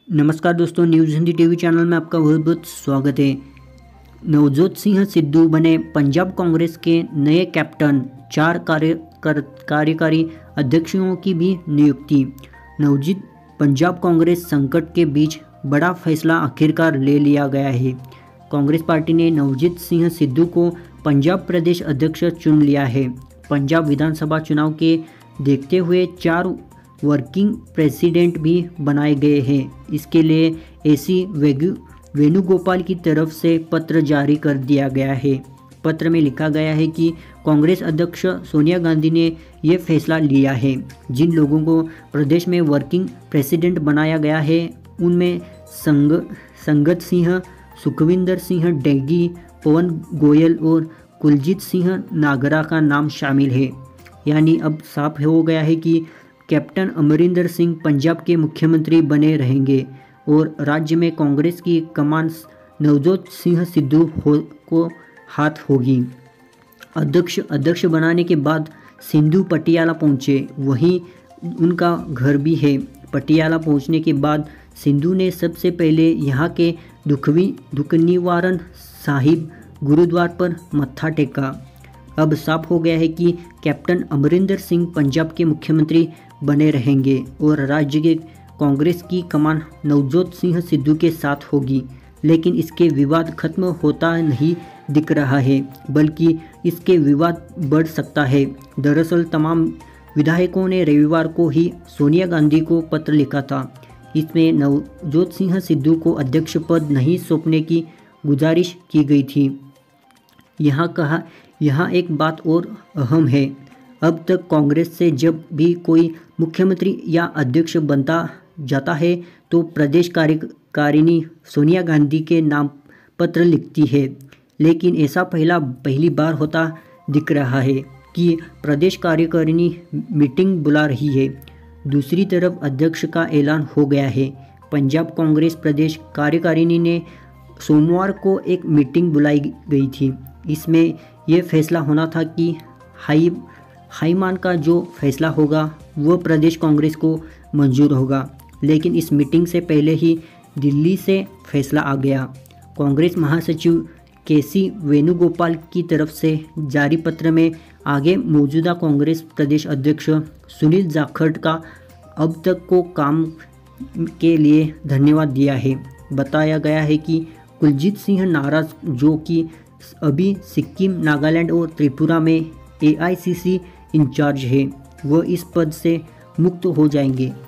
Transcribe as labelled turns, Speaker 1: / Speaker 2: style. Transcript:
Speaker 1: नमस्कार दोस्तों, news Hindi TV channel में आपका बहुत बहुत स्वागत है। नवजोत सिंह सिद्धू बने पंजाब कांग्रेस के नए कैप्टन। 4 कार्यकारी अध्यक्षों की भी नियुक्ति। नवजीत पंजाब कांग्रेस संकट के बीच बड़ा फैसला आखिरकार ले लिया गया है। कांग्रेस पार्टी ने नवजीत सिंह सिद्धू को पंजाब प्रदेश अध्यक्ष चुन लिया है। पंजाब विधानसभा चुनाव के देखते हुए 4 वर्किंग प्रेसिडेंट भी बनाए गए हैं। इसके लिए एसी वेणुगोपाल की तरफ से पत्र जारी कर दिया गया है। पत्र में लिखा गया है कि कांग्रेस अध्यक्ष सोनिया गांधी ने ये फैसला लिया है। जिन लोगों को प्रदेश में वर्किंग प्रेसिडेंट बनाया गया है उनमें संगत सिंह, सुखविंदर सिंह डैगी, पवन गोयल और कुलजीत सिंह नागरा का नाम शामिल है। यानी अब साफ हो गया है कि कैप्टन अमरिंदर सिंह पंजाब के मुख्यमंत्री बने रहेंगे और राज्य में कांग्रेस की कमान नवजोत सिंह सिद्धू को हाथ होगी। अध्यक्ष बनाने के बाद सिद्धू पटियाला पहुंचे, वहीं उनका घर भी है। पटियाला पहुंचने के बाद सिद्धू ने सबसे पहले यहाँ के दुख निवारण साहिब गुरुद्वार पर मत्था टेका। अब साफ हो गया है कि कैप्टन अमरिंदर सिंह पंजाब के मुख्यमंत्री बने रहेंगे और राज्य के कांग्रेस की कमान नवजोत सिंह सिद्धू के साथ होगी। लेकिन इसके विवाद खत्म होता नहीं दिख रहा है, बल्कि इसके विवाद बढ़ सकता है। दरअसल तमाम विधायकों ने रविवार को ही सोनिया गांधी को पत्र लिखा था। इसमें नवजोत सिंह सिद्धू को अध्यक्ष पद नहीं सौंपने की गुजारिश की गई थी। यहाँ एक बात और अहम है। अब तक कांग्रेस से जब भी कोई मुख्यमंत्री या अध्यक्ष बनता जाता है तो प्रदेश कार्यकारिणी सोनिया गांधी के नाम पत्र लिखती है। लेकिन ऐसा पहली बार होता दिख रहा है कि प्रदेश कार्यकारिणी मीटिंग बुला रही है। दूसरी तरफ अध्यक्ष का ऐलान हो गया है। पंजाब कांग्रेस प्रदेश कार्यकारिणी ने सोमवार को एक मीटिंग बुलाई गई थी। इसमें यह फैसला होना था कि हाईमान का जो फैसला होगा वो प्रदेश कांग्रेस को मंजूर होगा। लेकिन इस मीटिंग से पहले ही दिल्ली से फैसला आ गया। कांग्रेस महासचिव केसी वेणुगोपाल की तरफ से जारी पत्र में आगे मौजूदा कांग्रेस प्रदेश अध्यक्ष सुनील जाखड़ का अब तक को काम के लिए धन्यवाद दिया है। बताया गया है कि कुलजीत सिंह नाराज, जो कि अभी सिक्किम, नागालैंड और त्रिपुरा में AICC इंचार्ज है, वह इस पद से मुक्त हो जाएंगे।